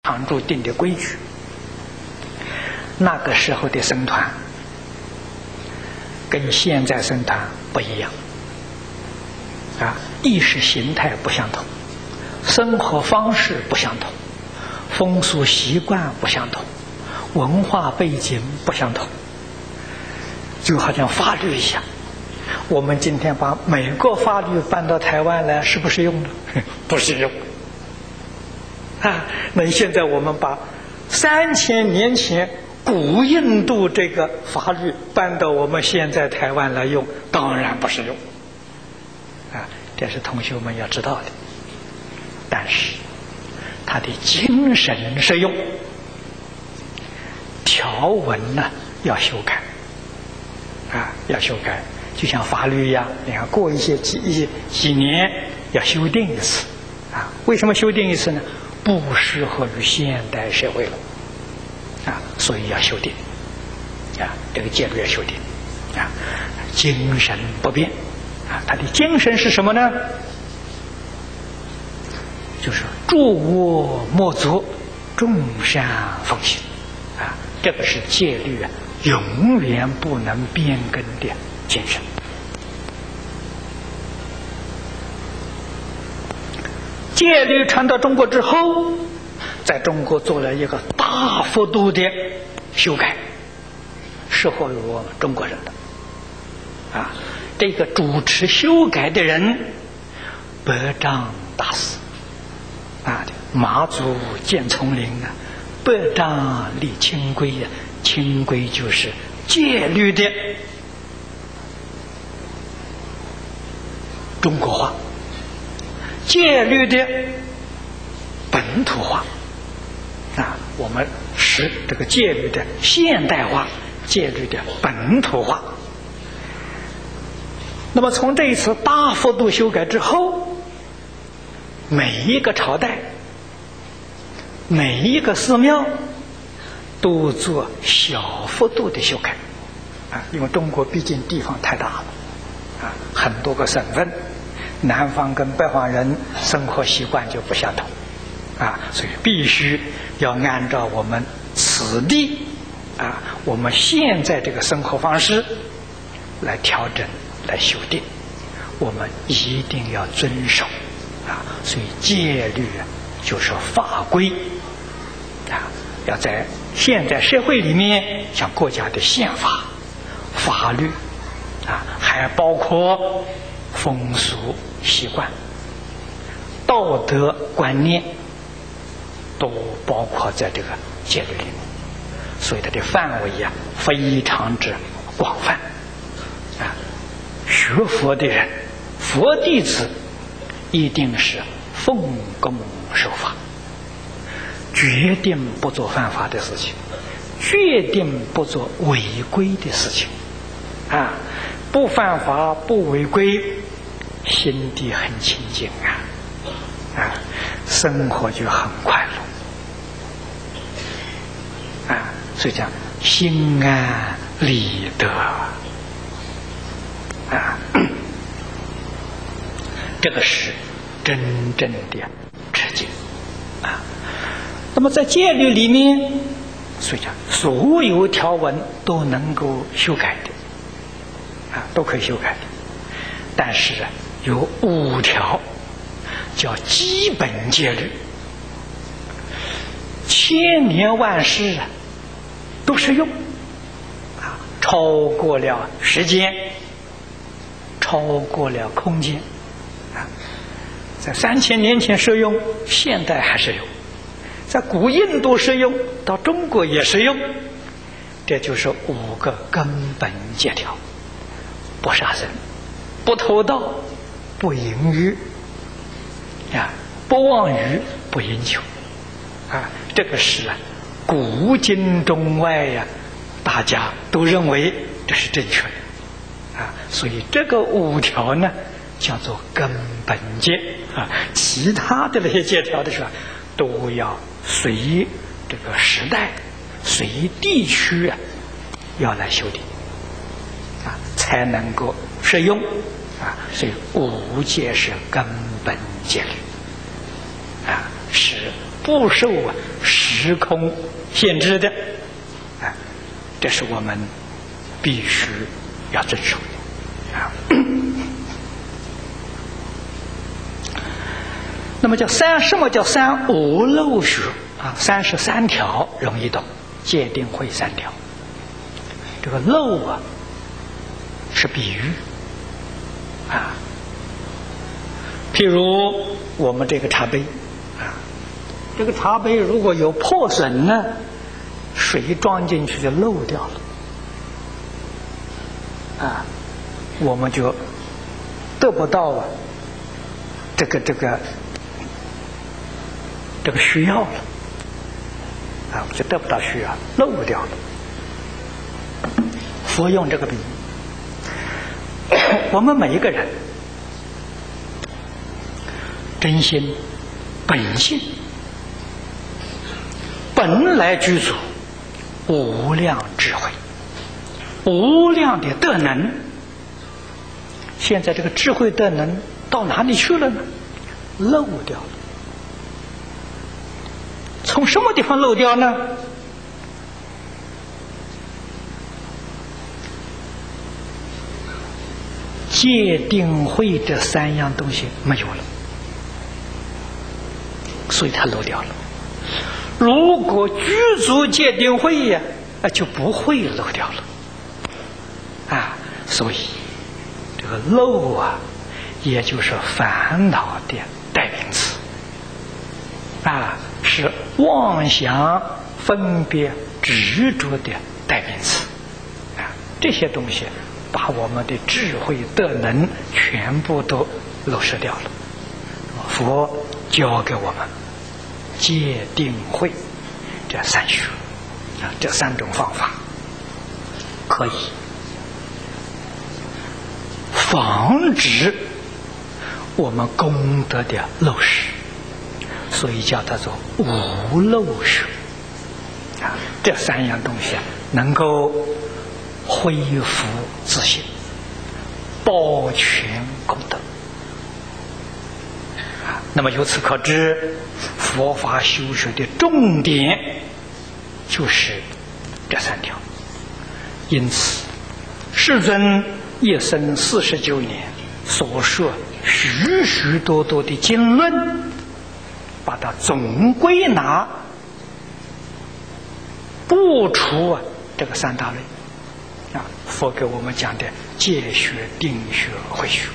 常住定的规矩。那个时候的僧团跟现在僧团不一样意识形态不相同，生活方式不相同，风俗习惯不相同，文化背景不相同。就好像法律一样，我们今天把美国法律搬到台湾来，适不适用呢？不适用那现在我们把3000年前古印度这个法律搬到我们现在台湾来用，当然不适用这是同学们要知道的。但是它的精神适用，条文呢要修改要修改，就像法律一样，你看过一些几年要修订一次为什么修订一次呢？不适合于现代社会了所以要修订这个戒律要修订精神不变它的精神是什么呢？就是诸恶莫作，众善奉行这个是戒律永远不能变更的精神。戒律传到中国之后，在中国做了一个大幅度的修改，适合于我们中国人的这个主持修改的人百丈大师马祖见丛林百丈立清规清规就是戒律的中国化，戒律的本土化我们使这个戒律的现代化，戒律的本土化。那么从这一次大幅度修改之后，每一个朝代每一个寺庙都做小幅度的修改因为中国毕竟地方太大了很多个省份，南方跟北方人生活习惯就不相同所以必须要按照我们此地我们现在这个生活方式来调整来修订，我们一定要遵守所以戒律就是法规要在现在社会里面，像国家的宪法、法律还包括风俗习惯、道德观念，都包括在这个戒律里面，所以它的范围非常之广泛学佛的人，佛弟子一定是奉公守法，决定不做犯法的事情，决定不做违规的事情不犯法不违规，心地很清净生活就很快乐所以讲心安理得这个是真正的持戒那么在戒律里面，所以讲所有条文都能够修改的都可以修改的，但是有5条叫基本戒律，千年万世都适用超过了时间，超过了空间在3000年前适用，现代还适用，在古印度适用，到中国也适用。这就是5个根本戒条：不杀生，不偷盗，不淫欲不妄语，不饮酒这个是古今中外大家都认为这是正确的所以这个5条呢叫做根本戒其他的那些戒条的时候都要随这个时代随地区要来修订才能够适用所以5戒是根本戒律是不受时空限制的，啊，这是我们必须要遵守的啊。那么叫三，什么叫三无漏学啊？33条容易懂，戒定慧3条。这个漏啊，是比喻啊。譬如我们这个茶杯啊，这个茶杯如果有破损呢，水装进去就漏掉了啊，我们就得不到这个需要了啊，就得不到需要，漏掉了。佛用这个比喻，我们每一个人真心本性本来具足无量智慧，无量的德能，现在这个智慧德能到哪里去了呢？漏掉了。从什么地方漏掉呢？戒定慧这3样东西没有了，所以它漏掉了。如果具足戒定慧呀，就不会漏掉了啊。所以这个漏啊，也就是烦恼的代名词啊，是妄想分别执着的代名词啊。这些东西把我们的智慧德能全部都漏失掉了。佛教给我们戒定慧这3学啊，这3种方法可以防止我们功德的漏失，所以叫它做无漏学啊。这3样东西能够恢复自信，保全功德啊。那么由此可知，佛法修学的重点就是这3条。因此世尊一生49年所说许许多多的经论，把它总归纳，不除这个3大类啊。佛给我们讲的戒学、定学、慧学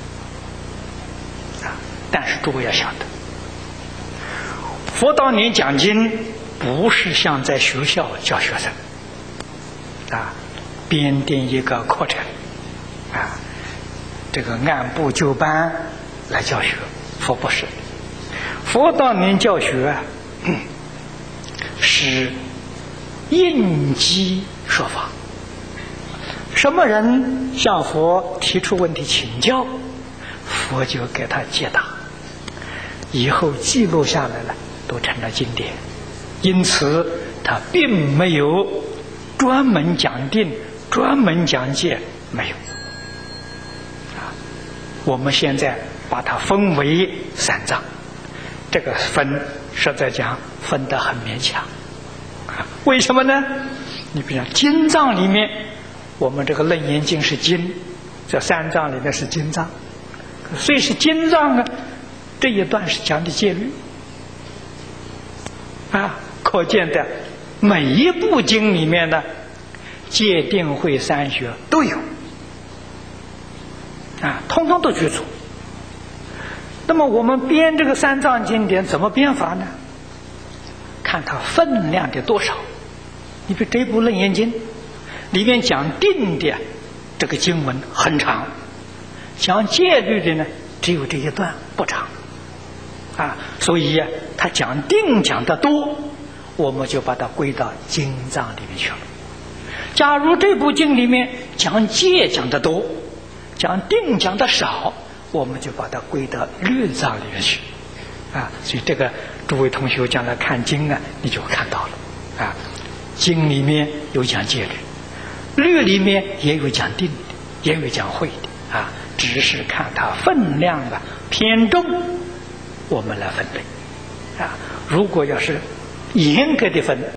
啊。但是诸位要晓得，佛当年讲经不是像在学校教学生啊，编定一个课程啊，这个按部就班来教学。佛不是，佛当年教学是应机说法。什么人向佛提出问题请教，佛就给他解答，以后记录下来了，都成了经典。因此他并没有专门讲定、专门讲戒，没有啊。我们现在把它分为3藏，这个分实在讲分得很勉强啊。为什么呢？你比如说经藏里面，我们这个楞严经是经，这3藏里面是经藏，所以是经藏呢，这一段是讲的戒律啊。可见的每一部经里面呢，戒定慧3学都有啊，通通都具足。那么我们编这个3藏经典怎么编法呢？看它分量的多少。你比如这部楞严经里面讲定的这个经文很长，讲戒律的呢只有这一段不长啊，所以他讲定讲得多，我们就把它归到经藏里面去了。假如这部经里面讲戒讲得多，讲定讲得少，我们就把它归到律藏里面去啊。所以这个诸位同学将来看经啊，你就看到了啊。经里面有讲戒律，律里面也有讲定的，也有讲慧的啊，只是看它分量的偏重，我们来分类啊。 如果要是严格的分，